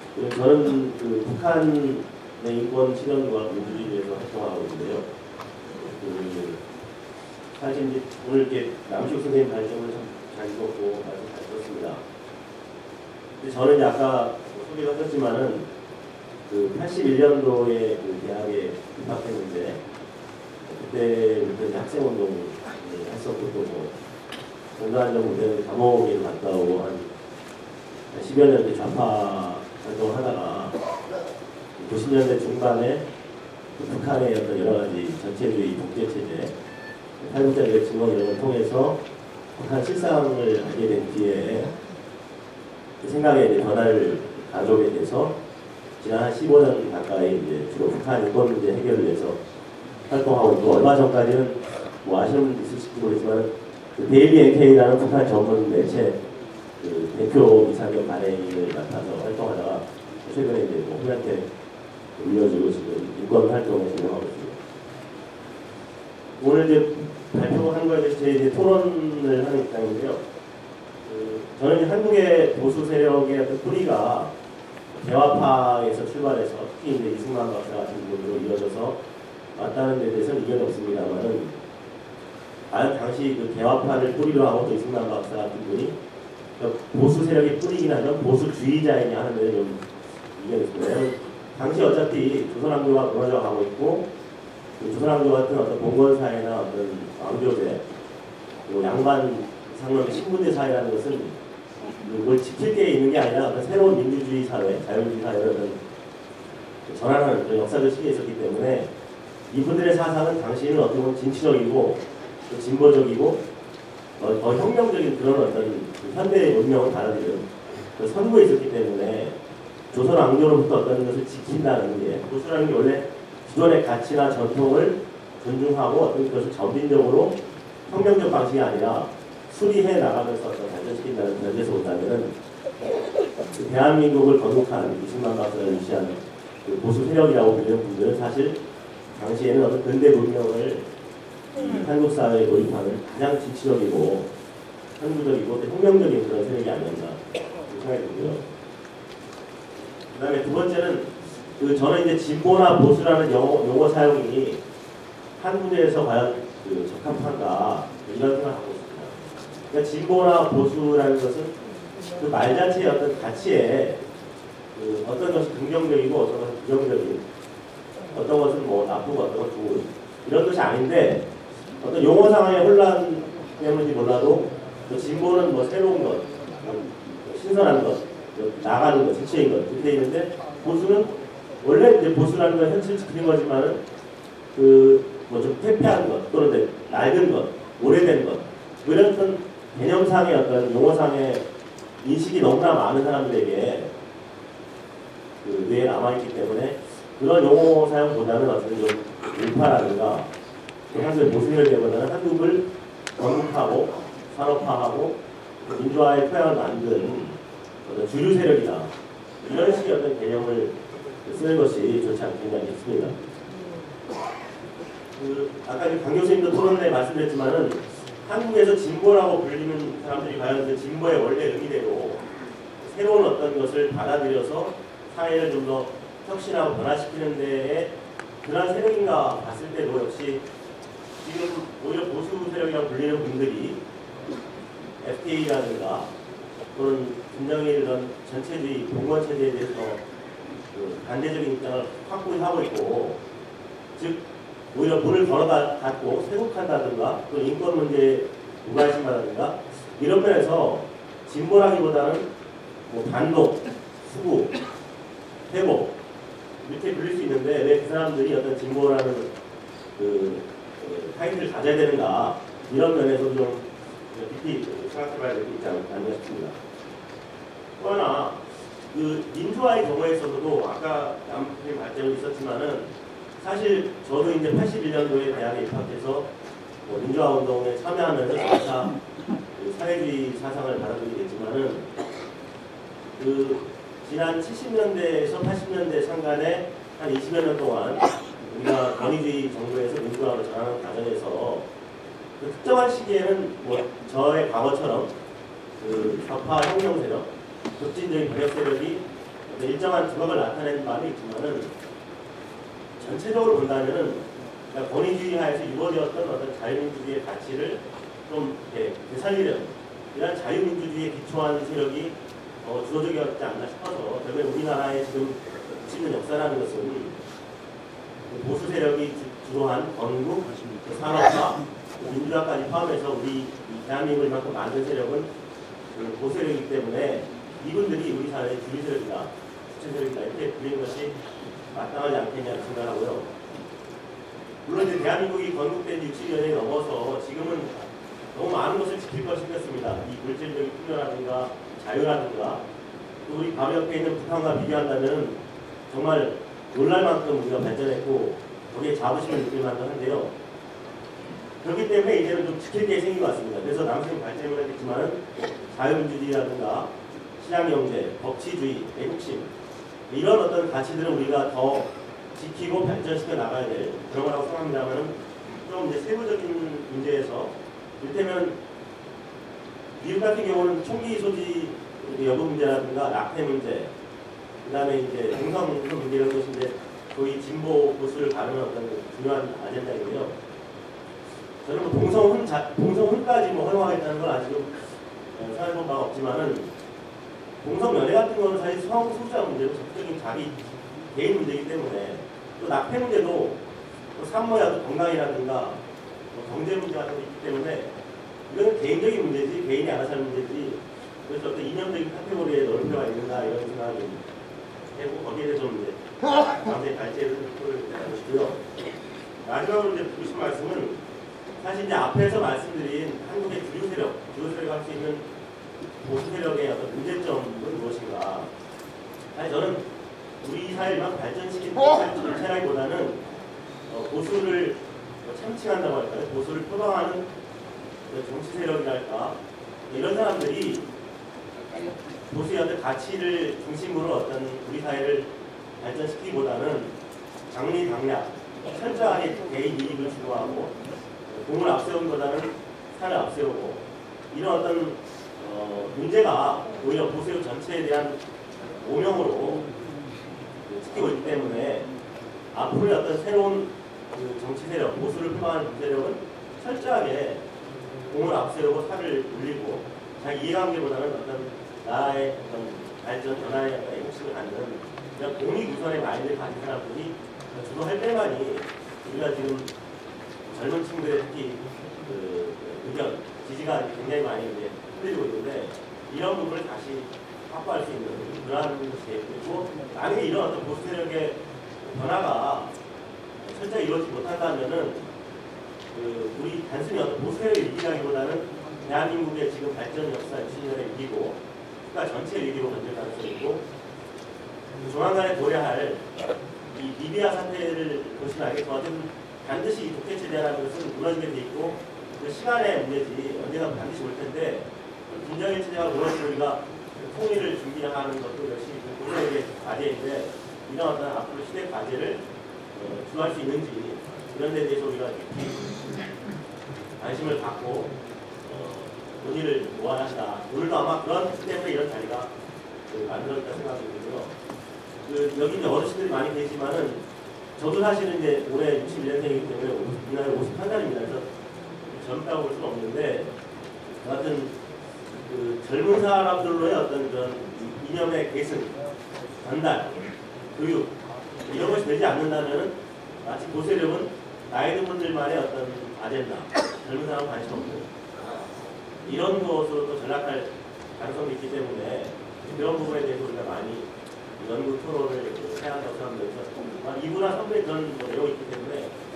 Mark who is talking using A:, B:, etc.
A: 저는 그 북한의 인권 실현과 민주주의에 대해서 활동하고 있는데요. 사실 이제 오늘 이렇게 남식 선생님 발전을 참 잘 읽었고 말씀 잘 들었습니다. 근데 저는 이제 아까 소개가 하셨지만은 그 81년도에 그 대학에 입학했는데 그때부터 이제 학생운동을 했었고 또 뭐 공단적 무대를 감옥에 갔다 오고 한 10여 년 좌파 활동을 하다가 90년대 중반에 북한의 어떤 여러 가지 전체주의 독재체제, 탈북자들의 증언 이런 걸 통해서 북한 실상을 알게 된 뒤에 그 생각에 이제 변화를 가져오게 돼서 지난 한 15년 가까이 이제 주로 북한 인권 문제 해결을 위해서 활동하고 있고, 얼마 전까지는 뭐 아시는 분 있을지 모르지만 그 데일리 NK라는 북한 전문 매체 그 대표 이상경 발행인을 맡아서 활동하다가 최근에 이제 뭐 후한테 물려주고 지금 인권 활동에 진행하고 있습니다. 오늘 이제 발표한 거에 대해서 제 이제 토론을 하는 입장인데요. 저는 이제 한국의 보수 세력의 어떤 뿌리가 대화파에서 출발해서 특히 이제 이승만 박사 같은 분으로 이어져서 왔다는 데 대해서는 이견이 없습니다만은, 과연 당시 그 대화파를 뿌리로 하고 또 이승만 박사 같은 분이 보수 세력의 뿌리긴 하지만 보수주의자이냐 하는 데는 좀 이견이 있습니다. 당시 어차피 조선왕조가 무너져 가고 있고, 조선왕조 같은 어떤 봉건사회나 어떤 왕조제, 그리고 양반 상놈의 신분제 사회라는 것은 뭘 지킬 게 있는 게 아니라 어떤 새로운 민주주의 사회, 자유주의 사회를 전환하는 그런 역사적 시기에 있었기 때문에 이분들의 사상은 당시에는 어떻게 보면 진취적이고 또 진보적이고 혁명적인 그런 어떤 현대의 문명을 받아들이는 그 선구에 있었기 때문에 조선 왕조로부터 어떤 것을 지킨다는 게, 보수라는 게 원래 기존의 가치나 전통을 존중하고 어떤 것을 점진적으로 혁명적 방식이 아니라 수리해 나가면서 어떤 발전시킨다는 면에서 본다면은 그 대한민국을 건국한 이승만 박사를 위시한 그 보수 세력이라고 불리는 분들은 사실 당시에는 어떤 근대 문명을 한국 사회에 도입하는 가장 진취적이고 선구적이고 혁명적인 그런 세력이 아니었나 생각이 들고요. 그 다음에 두 번째는 저는 이제 진보나 보수라는 용어 사용이 한 문제에서 과연 적합한가 이런 생각을 하고 있습니다. 그러니까 진보나 보수라는 것은 그 말 자체의 어떤 가치에 어떤 것이 긍정적이고 어떤 것은 부정적인, 어떤 것은 뭐 나쁘고 어떤 것은 좋은 이런 것이 아닌데, 어떤 용어 상황의 혼란 때문인지 몰라도 진보는 뭐 새로운 것, 신선한 것, 나가는 것, 지체인 것 이렇게 돼 있는데, 보수는 원래 이제 보수라는 건 현실 지키는 거지만은 뭐 좀 퇴폐한 것 또는 낡은 것, 오래된 것, 이런 어떤 개념상의 어떤 용어상의 인식이 너무나 많은 사람들에게 뇌에 남아있기 때문에 그런 용어 사용보다는 어떤 좀 우파라든가 한국의 보수열기보다는 한국을 건국하고 산업화하고 민주화의 토양을 만든 어떤 주류 세력이다, 이런 식의 어떤 개념을 쓰는 것이 좋지 않겠나 싶습니다. 아까 강 교수님도 토론에 말씀드렸지만은 한국에서 진보라고 불리는 사람들이 과연 그 진보의 원래 의미대로 새로운 어떤 것을 받아들여서 사회를 좀 더 혁신하고 변화시키는 데에 그런 세력인가 봤을 때도 역시 지금 오히려 보수 세력이라고 불리는 분들이 FTA라든가 또는 분명히 이런 전체주의 공무원체제에 대해서 반대적인 입장을 확고히 하고 있고, 즉 오히려 문을 걸어닫고 세국한다든가 또 인권 문제에 무관심하다든가 이런 면에서 진보라기보다는 뭐 반독, 수구, 회복 이렇게 불릴 수 있는데, 왜 그 사람들이 어떤 진보라는 타이틀을 가져야 되는가, 이런 면에서 좀 깊이 생각해봐야 될 게 있지 않나 싶습니다. 또 하나, 민주화의 경우에 있어서도 아까 남편님 발전이 있었지만은 사실 저도 이제 81년도에 대학에 입학해서 민주화 운동에 참여하면서 점차 사회주의 사상을 받아들이겠지만은 지난 70년대에서 80년대 상간에 한 20여 년 동안 우리가 권위주의 정부에서 민주화로 전환하는 과정에서 특정한 시기에는 뭐 저의 과거처럼 좌파 혁명 세력, 급진적인 권력 세력이 일정한 두각을 나타내는 바는 있지만은 전체적으로 본다면은 그러니까 권위주의 하에서 이루어졌던 어떤 자유민주주의의 가치를 좀 되살리려는 이런 자유민주주의에 기초한 세력이 주도적이었지 않나 싶어서 결국에 우리나라의 지금 있는 역사라는 것은 보수 세력이 주도한 건국, 산업화, 민주화까지 포함해서 우리 대한민국을 이만큼 만든 세력은 보수 세력이기 때문에 이분들이 우리 사회의 주류 세력이다, 주체 세력이다 이렇게 불리는 것이 마땅하지 않겠냐 생각하고요. 물론 이제 대한민국이 건국된 지 60년이 넘어서 지금은 너무 많은 것을 지킬 것이 생겼습니다. 이 물질적인 풍요라든가 자유라든가 또 우리 바로 옆에 있는 북한과 비교한다면 정말 놀랄 만큼 우리가 발전했고 거기에 자부심을 느낄 만도 한데요. 그렇기 때문에 이제는 좀 지킬 게 생긴 것 같습니다. 그래서 남성이 발전을 했지만 자유민주주의라든가 시장경제, 법치주의, 애국심 이런 어떤 가치들은 우리가 더 지키고 발전시켜 나가야 될 그런 거라고 생각합니다만 좀 이제 세부적인 문제에서 이를테면 미국 같은 경우는 총기 소지 여부 문제라든가 낙태 문제 그 다음에 이제 동성 문제 이런 것인데 거의 진보 보수를 가르는 어떤 중요한 아젠다이고요. 저는 뭐 동성혼까지 뭐 허용하겠다는 건 아직은 생각해본 바가 없지만은 동성연애 같은 거는 사실 성소수자 문제고 적극적인 자기 개인 문제이기 때문에 또 낙태 문제도 또 산모야 건강이라든가 뭐 경제 문제 같은 게 있기 때문에 이거는 개인적인 문제지 개인이 알아서 하는 문제지 그래서 어떤 이념적인 카테고리에 넣을 필요가 있는가 이런 생각이 해고 거기에 대해서 좀 이제 다음에 발제를 하고 싶고요. 마지막으로 이제 드리고 싶은 말씀은 사실 이제 앞에서 말씀드린 한국의 주류 세력이 할 수 있는 보수 세력의 어떤 문제점은 무엇인가? 아니 저는 우리 사회만 발전시킨 차라기보다는 보수를 참칭한다고 할까요? 보수를 표방하는 정치 세력이랄까 이런 사람들이 보수의 어떤 가치를 중심으로 어떤 우리 사회를 발전시키기보다는 장리당략, 철저하게 개인 이익을 추구하고 공을 앞세우기보다는 산을 앞세우고 이런 어떤 문제가 오히려 보수 전체에 대한 오명으로 찍히고 있기 때문에 앞으로의 어떤 새로운 정치 세력, 보수를 표방하는 정치 세력은 철저하게 공을 앞세우고 살을 울리고 자기 이해관계보다는 어떤 나라의 어떤 발전, 변화의 애국심을 갖는 그냥 공익 우선의 마인드를 가진 사람들이 주도할 때만이 우리가 지금 젊은 친구들의 특히 의견, 지지가 굉장히 많이 이제 흔들리고 있는데 이런 부분을 다시 확보할 수 있는 그러한 것이 되고 만약에 이런 어떤 보수 세력의 변화가 철저히 이루어지지 못한다면은 우리 단순히 어떤 보수 세력의 위기라기보다는 대한민국의 지금 발전 역사 60년의 위기고 국가 전체의 위기로 번질 가능성이 있고 조만간에 고려할 이 리비아 사태를 보시면 알겠지만 반드시 독재 체제라는 것은 무너지게 돼 있고 그 시간의 문제지 언젠가 반드시 올 텐데 김정일 체제가 무너지고 우리가 통일을 준비하는 것도 역시 고려의 과제인데 이런 어떤 앞으로 시대 과제를 주도할 수 있는지 이런 데 대해서 우리가 관심을 갖고 논의를 모아야 한다. 오늘도 아마 그런 때문에 이런 자리가 만들어졌다 생각이 들고요. 여기 이제 어르신들이 많이 계시지만은 저도 사실은 이제 올해 61년생이기 때문에 우리나라에 51살입니다. 그래서 젊다고 볼 수는 없는데 여하튼 젊은 사람들로의 어떤 그런 이념의 계승, 전달, 교육 이런 것이 되지 않는다면 마치 보수세력은 나이 든 분들만의 어떤 아젠다, 젊은 사람 관심 없고 이런 것으로 또 전락할 가능성이 있기 때문에 그런 부분에 대해서 우리가 많이 연구 토론을 해야 한다고 생각합니다. 2부나 3부에 그런 내용이 있기 때문에